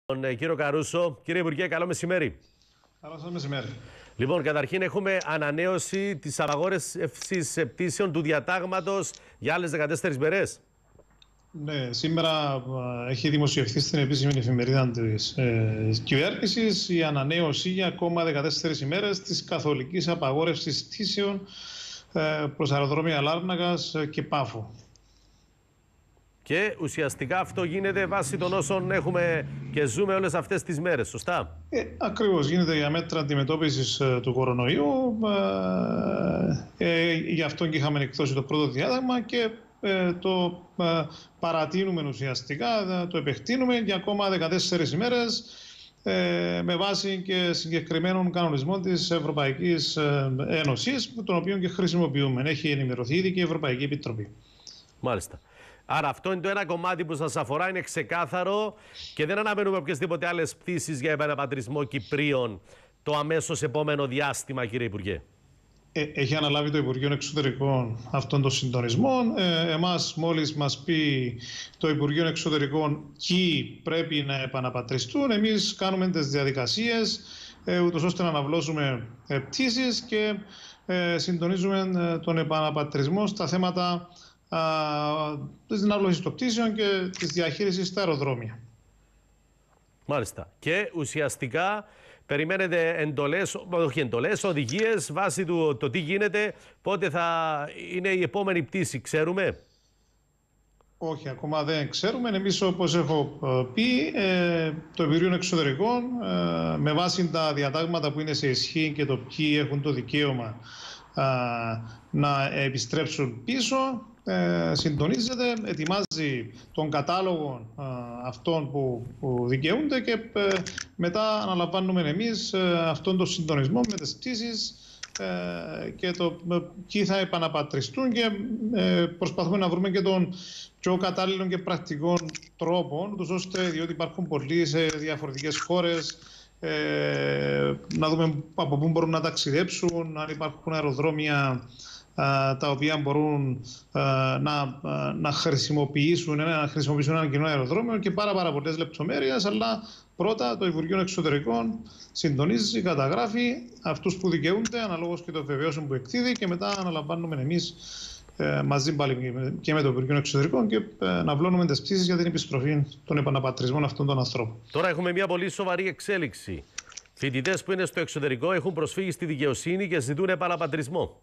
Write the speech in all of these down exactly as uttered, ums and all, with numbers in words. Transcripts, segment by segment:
Τον κύριο Καρούσο. Κύριε Υπουργέ, καλό μεσημέρι. Καλό σας μεσημέρι. Λοιπόν, καταρχήν έχουμε ανανέωση της απαγόρευσης πτήσεων του διατάγματος για άλλες δεκατέσσερις μέρες. Ναι, σήμερα έχει δημοσιευθεί στην επίσημη εφημερίδα της ε, κυβέρνησης η ανανέωση για ακόμα δεκατέσσερις ημέρες της καθολικής απαγόρευσης πτήσεων ε, προς αεροδρόμια Λάρνακας και Πάφου. Και ουσιαστικά αυτό γίνεται βάσει των όσων έχουμε και ζούμε όλες αυτές τις μέρες, σωστά? Ε, ακριβώς, γίνεται για μέτρα αντιμετώπισης ε, του κορονοϊού. Ε, ε, γι' αυτό και είχαμε εκδώσει το πρώτο διάταγμα και ε, το ε, παρατείνουμε ουσιαστικά, το επεκτείνουμε για ακόμα δεκατέσσερις ημέρες ε, με βάση και συγκεκριμένων κανονισμών της Ευρωπαϊκής Ένωσης, τον οποίο και χρησιμοποιούμε. Έχει ενημερωθεί ήδη και η Ευρωπαϊκή Επιτροπή. Μάλιστα. Άρα αυτό είναι το ένα κομμάτι που σας αφορά, είναι ξεκάθαρο και δεν αναμένουμε οποιασδήποτε άλλες πτήσεις για επαναπατρισμό Κυπρίων το αμέσως επόμενο διάστημα, κύριε Υπουργέ. Ε, έχει αναλάβει το Υπουργείο Εξωτερικών αυτόν τον συντονισμό. Ε, εμάς μόλις μας πει το Υπουργείο Εξωτερικών ποιοι πρέπει να επαναπατριστούν, εμείς κάνουμε τις διαδικασίες ε, ούτως ώστε να αναβλώσουμε ε, πτήσεις και ε, συντονίζουμε ε, τον επαναπατρισμό στα θέματα της αναβλώσης των πτήσεων και της διαχείρισης στα αεροδρόμια. Μάλιστα. Και ουσιαστικά περιμένετε εντολές, όχι εντολές, οδηγίες βάσει του το τι γίνεται, πότε θα είναι η επόμενη πτήση, ξέρουμε? Όχι, ακόμα δεν ξέρουμε. Εμείς, όπως έχω πει, ε, το Υπουργείο Εξωτερικών, ε, με βάση τα διατάγματα που είναι σε ισχύ και το ποιοι έχουν το δικαίωμα ε, να επιστρέψουν πίσω, Ε, συντονίζεται, ετοιμάζει τον κατάλογο ε, αυτών που, που δικαιούνται και ε, μετά αναλαμβάνουμε εμείς ε, αυτόν τον συντονισμό με τις πτήσεις ε, και το ε, ποιοι θα επαναπατριστούν και ε, προσπαθούμε να βρούμε και τον πιο κατάλληλο και πρακτικό τρόπο, ώστε, διότι υπάρχουν πολλοί σε διαφορετικές χώρες, ε, να δούμε από πού μπορούν να ταξιδέψουν, αν υπάρχουν αεροδρόμια τα οποία μπορούν να, να, χρησιμοποιήσουν, να χρησιμοποιήσουν ένα κοινό αεροδρόμιο και πάρα, πάρα πολλές λεπτομέρειες. Αλλά πρώτα το Υπουργείο Εξωτερικών συντονίζει, καταγράφει αυτούς που δικαιούνται αναλόγως και των βεβαιώσεων που εκδίδει και μετά αναλαμβάνουμε εμείς μαζί πάλι και με το Υπουργείο Εξωτερικών και να βλώνουμε τις πτήσεις για την επιστροφή των επαναπατρισμών αυτών των ανθρώπων. Τώρα έχουμε μια πολύ σοβαρή εξέλιξη. Φοιτητές που είναι στο εξωτερικό έχουν προσφύγει στη δικαιοσύνη και ζητούν επαναπατρισμό.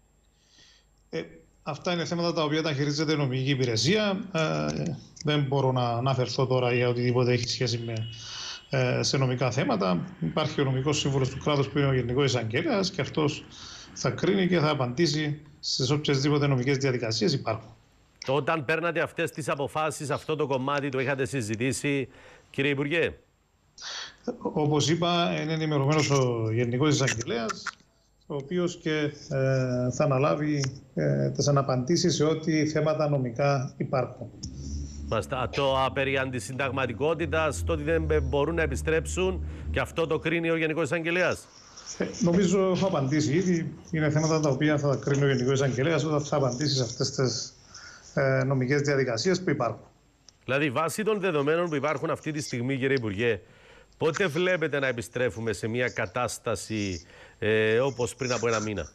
Ε, αυτά είναι θέματα τα οποία τα χειρίζεται η νομική υπηρεσία. Ε, δεν μπορώ να αναφερθώ τώρα για οτιδήποτε έχει σχέση με ε, σε νομικά θέματα. Υπάρχει ο νομικός σύμβουλος του κράτους που είναι ο Γενικός Εισαγγελέας και αυτός θα κρίνει και θα απαντήσει στις οποιασδήποτε νομικές διαδικασίες υπάρχουν. Όταν παίρνατε αυτές τις αποφάσεις, αυτό το κομμάτι το είχατε συζητήσει, κύριε Υπουργέ? Όπως είπα, είναι ενημερωμένος ο Γενικός Εισαγγελέας, ο οποίος και ε, θα αναλάβει ε, τις αναπαντήσεις σε ό,τι θέματα νομικά υπάρχουν. Μάλιστα. Το περί αντισυνταγματικότητας, το ότι δεν μπορούν να επιστρέψουν, και αυτό το κρίνει ο Γενικός Εισαγγελέας. Ε, νομίζω έχω απαντήσει ήδη. Είναι θέματα τα οποία θα τα κρίνει ο Γενικός Εισαγγελέας όταν θα απαντήσει σε αυτές τις ε, νομικές διαδικασίες που υπάρχουν. Δηλαδή, βάσει των δεδομένων που υπάρχουν αυτή τη στιγμή, κύριε Υπουργέ, πότε βλέπετε να επιστρέφουμε σε μια κατάσταση ε, όπως πριν από ένα μήνα?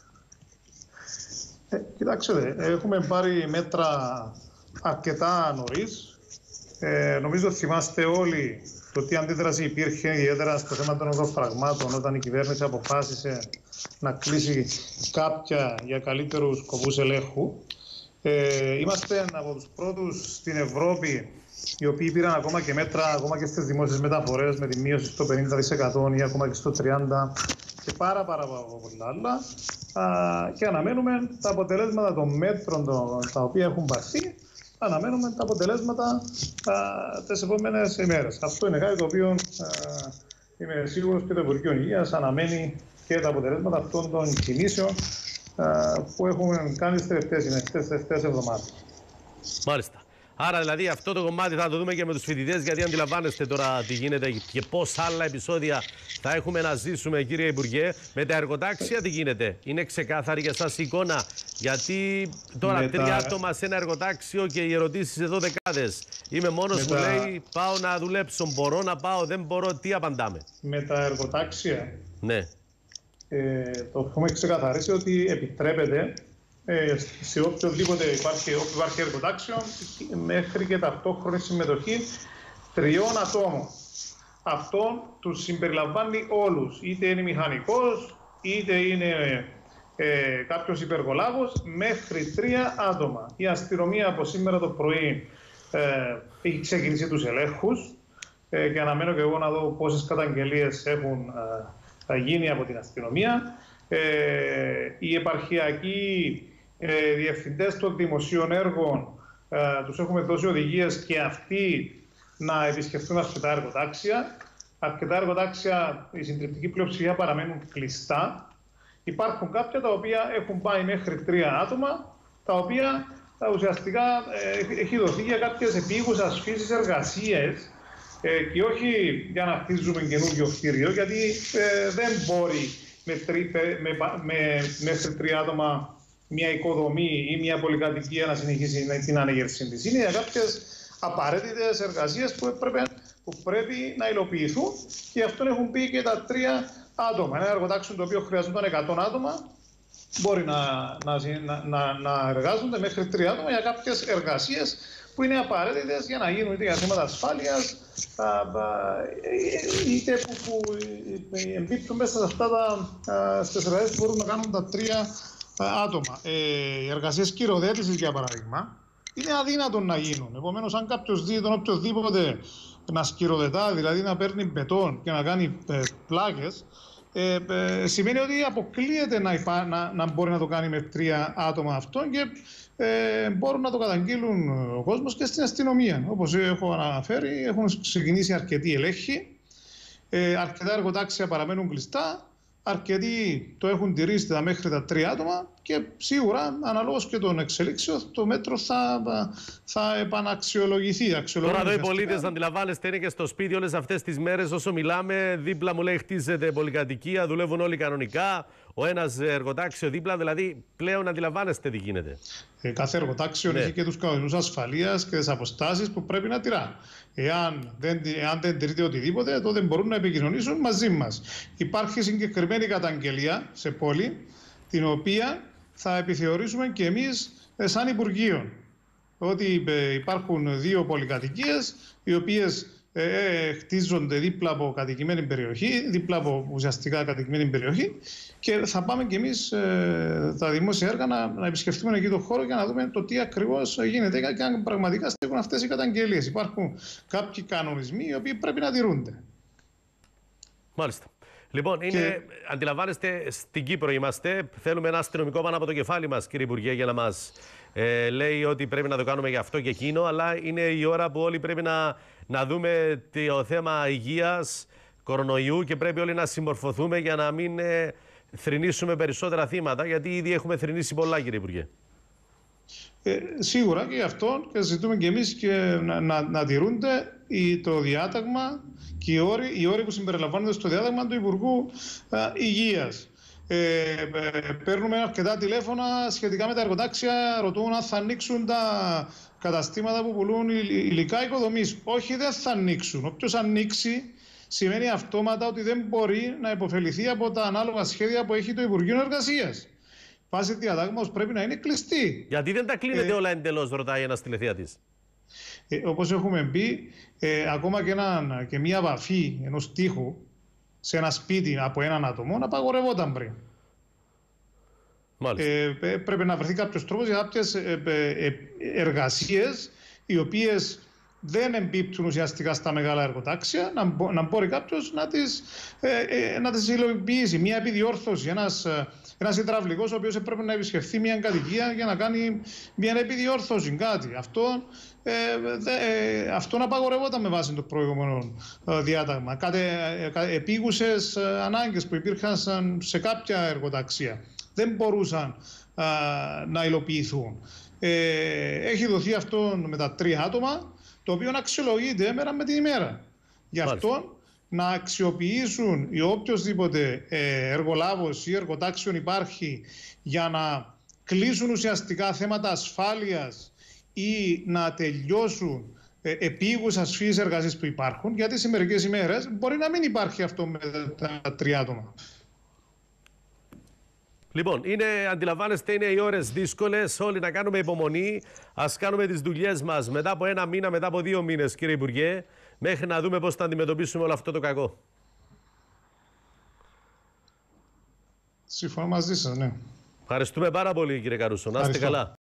Ε, κοιτάξτε, έχουμε πάρει μέτρα αρκετά νωρίς. Ε, νομίζω θυμάστε όλοι το τι αντίδραση υπήρχε ιδιαίτερα στο θέμα των οδοφραγμάτων όταν η κυβέρνηση αποφάσισε να κλείσει κάποια για καλύτερους σκοπούς ελέγχου. Ε, είμαστε από τους πρώτους στην Ευρώπη οι οποίοι πήραν ακόμα και μέτρα ακόμα και στις δημόσιες μεταφορές με τη μείωση στο πενήντα τοις εκατό ή ακόμα και στο τριάντα τοις εκατό και πάρα πάρα πολλά άλλα. Α, και αναμένουμε τα αποτελέσματα των μέτρων των, τα οποία έχουν πάρθει, αναμένουμε τα αποτελέσματα α, τις επόμενες ημέρες. Αυτό είναι κάτι το οποίο α, είμαι σίγουρος και το Υπουργείο Υγείας αναμένει και τα αποτελέσματα αυτών των κινήσεων α, που έχουμε κάνει στις τελευταίες εβδομάδες. Μάλιστα. Άρα, δηλαδή, αυτό το κομμάτι θα το δούμε και με τους φοιτητές, γιατί αντιλαμβάνεστε τώρα τι γίνεται και πώς άλλα επεισόδια θα έχουμε να ζήσουμε, κύριε Υπουργέ. Με τα εργοτάξια τι γίνεται? Είναι ξεκάθαρη για σας η εικόνα? Γιατί τώρα με τρία τα... άτομα σε ένα εργοτάξιο και οι ερωτήσεις εδώ δεκάδες. Είμαι μόνος που τα... λέει πάω να δουλέψω, μπορώ να πάω, δεν μπορώ, τι απαντάμε? Με τα εργοτάξια, ναι. ε, το έχουμε ξεκαθαρίσει ότι επιτρέπεται Ε, σε οποιοδήποτε υπάρχει, υπάρχει εργοτάξιο μέχρι και ταυτόχρονη συμμετοχή τριών ατόμων. Αυτό τους συμπεριλαμβάνει όλους, είτε είναι μηχανικός, είτε είναι ε, κάποιος υπεργολάβος, μέχρι τρία άτομα. Η αστυνομία από σήμερα το πρωί ε, έχει ξεκινήσει τους ελέγχους ε, και αναμένω και εγώ να δω πόσες καταγγελίες έχουν ε, γίνει από την αστυνομία. Ε, οι επαρχιακοί ε, διευθυντές των δημοσίων έργων ε, τους έχουμε δώσει οδηγίες και αυτοί να επισκεφτούν αρκετά εργοτάξια. Αρκετά εργοτάξια, η συντριπτική πλειοψηφία παραμένουν κλειστά. Υπάρχουν κάποια τα οποία έχουν πάει μέχρι τρία άτομα, τα οποία τα ουσιαστικά ε, έχει δοθεί για κάποιες επίγουσας φύσης εργασίες ε, και όχι για να χτίζουμε καινούργιο κτίριο, γιατί ε, δεν μπορεί με, τρι, με, με, μέχρι τρία άτομα μια οικοδομή ή μια πολυκατοικία να συνεχίσει την ανέγερσή της. Είναι για κάποιες απαραίτητες εργασίες που πρέπει, που πρέπει να υλοποιηθούν και αυτό έχουν πει και τα τρία άτομα. Ένα εργοτάξιο το οποίο χρειαζόταν εκατό άτομα μπορεί να, να, να, να εργάζονται μέχρι τρία άτομα για κάποιες εργασίες που είναι απαραίτητες για να γίνουν είτε για θέματα ασφάλειας, είτε που, που εμπίπτουν μέσα σε αυτά τα στις εργασίες που μπορούν να κάνουν τα τρία άτομα. Ε, οι εργασίες κυριοδέτησης, για παράδειγμα, είναι αδύνατον να γίνουν. Επομένως, αν κάποιος δει τον οποιοδήποτε να σκυροδετά, δηλαδή να παίρνει μπετόν και να κάνει ε, πλάκες, ε, ε, σημαίνει ότι αποκλείεται να, υπά, να, να μπορεί να το κάνει με τρία άτομα αυτό και ε, μπορούν να το καταγγείλουν ο κόσμος και στην αστυνομία. Όπως έχω αναφέρει, έχουν ξεκινήσει αρκετοί ελέγχοι, ε, αρκετά εργοτάξια παραμένουν κλειστά. Αρκετοί το έχουν τηρήσει τα μέχρι τα τρία άτομα και σίγουρα αναλόγως και των εξελίξεων το μέτρο θα, θα επαναξιολογηθεί. Τώρα εδώ οι πολίτες, να αντιλαμβάνεστε, είναι και στο σπίτι όλες αυτές τις μέρες όσο μιλάμε. Δίπλα μου λέει χτίζεται πολυκατοικία, δουλεύουν όλοι κανονικά. Ο ένας εργοτάξιο δίπλα, δηλαδή πλέον αντιλαμβάνεστε τι γίνεται. Ε, κάθε εργοτάξιο ναι. έχει και τους κανονισμούς ασφαλείας και τις αποστάσεις που πρέπει να τηρά. Εάν δεν, εάν δεν τηρείται οτιδήποτε, τότε μπορούν να επικοινωνήσουν μαζί μας. Υπάρχει συγκεκριμένη καταγγελία σε πόλη, την οποία θα επιθεωρήσουμε και εμείς σαν Υπουργείο. Ότι υπάρχουν δύο πολυκατοικίες, οι οποίες ε, χτίζονται δίπλα από κατοικημένη περιοχή, δίπλα από ουσιαστικά κατοικημένη περιοχή, και θα πάμε κι εμείς ε, τα δημόσια έργα να, να επισκεφτούμε εκεί τον χώρο για να δούμε το τι ακριβώς γίνεται και αν πραγματικά στέκουν αυτές οι καταγγελίες. Υπάρχουν κάποιοι κανονισμοί οι οποίοι πρέπει να τηρούνται. Μάλιστα. Λοιπόν, είναι, και... αντιλαμβάνεστε, στην Κύπρο είμαστε. Θέλουμε ένα αστυνομικό πάνω από το κεφάλι μας, κύριε Υπουργέ, για να μας ε, λέει ότι πρέπει να το κάνουμε για αυτό και εκείνο. Αλλά είναι η ώρα που όλοι πρέπει να, να δούμε το θέμα υγείας, κορονοϊού και πρέπει όλοι να συμμορφωθούμε για να μην ε, θρηνήσουμε περισσότερα θύματα. Γιατί ήδη έχουμε θρηνήσει πολλά, κύριε Υπουργέ. Ε, σίγουρα και γι' αυτό και ζητούμε και εμείς και να, να, να τηρούνται το διάταγμα και οι όροι, οι όροι που συμπεριλαμβάνονται στο διάταγμα του Υπουργού α, Υγείας. Ε, ε, παίρνουμε αρκετά τηλέφωνα σχετικά με τα εργοτάξια, ρωτούν αν θα ανοίξουν τα καταστήματα που πουλούν υλικά οικοδομής. Όχι, δεν θα ανοίξουν. Όποιος ανοίξει σημαίνει αυτόματα ότι δεν μπορεί να υποφεληθεί από τα ανάλογα σχέδια που έχει το Υπουργείο Εργασίας. Βάση διατάγματος πρέπει να είναι κλειστή. Γιατί δεν τα κλείνετε ε, όλα εντελώς, ρωτάει ένας τηλεθεατής. Ε, όπως έχουμε πει, ε, ακόμα και, ένα, και μια βαφή ενός τοίχου σε ένα σπίτι από έναν άτομο απαγορευόταν πριν. Ε, πρέπει να βρεθεί κάποιος τρόπος για κάποιες ε, ε, εργασίες οι οποίες δεν εμπίπτουν ουσιαστικά στα μεγάλα εργοτάξια, να, μπο, να μπορεί κάποιος να τις, ε, ε, να τις υλοποιήσει. Μια επιδιόρθωση, ένας, ένας υδραυλικός ο οποίος πρέπει να επισκεφθεί μια κατοικία για να κάνει μια επιδιόρθωση, κάτι. Αυτό, ε, δε, ε, αυτό απαγορευόταν με βάση το προηγούμενο ε, διάταγμα. Κάτι ε, επίγουσες ε, ανάγκες που υπήρχαν σε κάποια εργοταξία δεν μπορούσαν ε, να υλοποιηθούν. Ε, έχει δοθεί αυτό με τα τρία άτομα, το οποίο αξιολογείται μέρα με την ημέρα. Γι' αυτό να αξιοποιήσουν οι οποιοσδήποτε ε, εργολάβος ή εργοτάξιον υπάρχει για να κλείσουν ουσιαστικά θέματα ασφάλειας ή να τελειώσουν ε, επίγουσας φύσης εργασίες που υπάρχουν, γιατί σε μερικές ημέρες μπορεί να μην υπάρχει αυτό με τα τρία άτομα. Λοιπόν, είναι, αντιλαμβάνεστε, είναι οι ώρες δύσκολες. Όλοι να κάνουμε υπομονή. Ας κάνουμε τις δουλειές μας μετά από ένα μήνα, μετά από δύο μήνες, κύριε Υπουργέ, μέχρι να δούμε πώς θα αντιμετωπίσουμε όλο αυτό το κακό. Συμφωνώ μαζί σας, ναι. Ευχαριστούμε πάρα πολύ, κύριε Καρούσο. Να είστε καλά.